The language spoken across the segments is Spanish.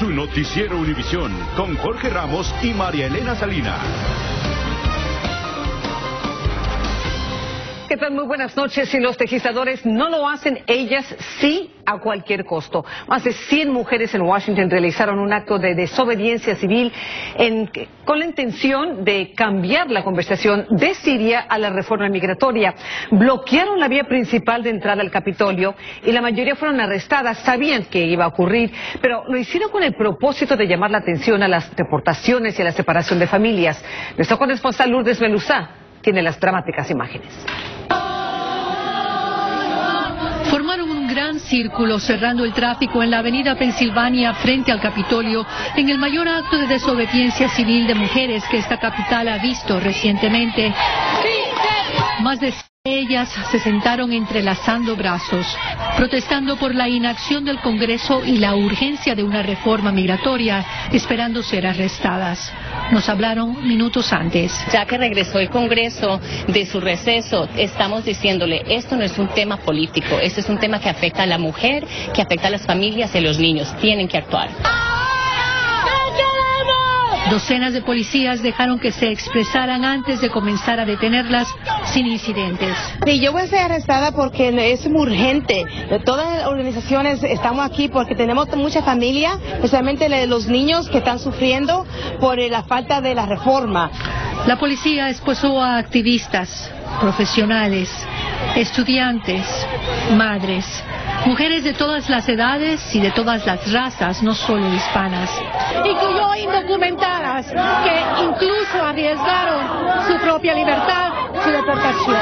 su noticiero Univision, con Jorge Ramos y María Elena Salinas. ¿Qué tal? Muy buenas noches. Si los legisladores no lo hacen, ellas sí, a cualquier costo. Más de 100 mujeres en Washington realizaron un acto de desobediencia civil con la intención de cambiar la conversación de Siria a la reforma migratoria. Bloquearon la vía principal de entrada al Capitolio y la mayoría fueron arrestadas. Sabían que iba a ocurrir, pero lo hicieron con el propósito de llamar la atención a las deportaciones y a la separación de familias. Nuestro corresponsal Lourdes Melusá tiene las dramáticas imágenes. Formaron un gran círculo cerrando el tráfico en la avenida Pensilvania frente al Capitolio en el mayor acto de desobediencia civil de mujeres que esta capital ha visto recientemente. Más de ellas se sentaron entrelazando brazos, protestando por la inacción del Congreso y la urgencia de una reforma migratoria, esperando ser arrestadas. Nos hablaron minutos antes. Ya que regresó el Congreso de su receso, estamos diciéndole, esto no es un tema político, esto es un tema que afecta a la mujer, que afecta a las familias y a los niños. Tienen que actuar. Docenas de policías dejaron que se expresaran antes de comenzar a detenerlas sin incidentes. Sí, yo voy a ser arrestada porque es muy urgente. Todas las organizaciones estamos aquí porque tenemos mucha familia, especialmente los niños que están sufriendo por la falta de la reforma. La policía esposó a activistas, profesionales, estudiantes, madres, mujeres de todas las edades y de todas las razas, no solo hispanas. Incluyó indocumentadas que incluso arriesgaron su propia libertad, su deportación.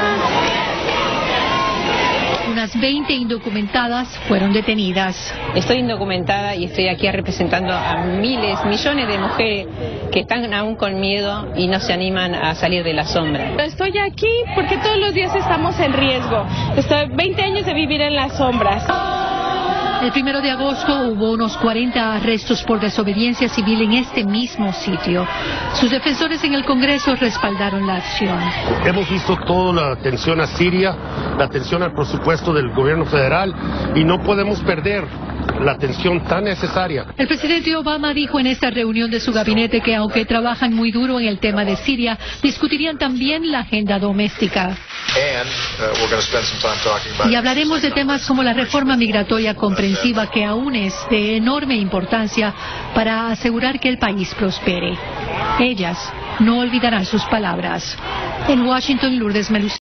Unas 20 indocumentadas fueron detenidas. Estoy indocumentada y estoy aquí representando a miles, millones de mujeres que están aún con miedo y no se animan a salir de la sombra. Estoy aquí porque todos los días estamos en riesgo. Estoy 20 años de vivir en las sombras. El 1 de agosto hubo unos 40 arrestos por desobediencia civil en este mismo sitio. Sus defensores en el Congreso respaldaron la acción. Hemos visto toda la atención a Siria, la atención al presupuesto del gobierno federal y no podemos perder la atención tan necesaria. El presidente Obama dijo en esta reunión de su gabinete que aunque trabajan muy duro en el tema de Siria, discutirían también la agenda doméstica. Y hablaremos de temas como la reforma migratoria comprensiva, que aún es de enorme importancia para asegurar que el país prospere. Ellas no olvidarán sus palabras. En Washington, Lourdes Melusá.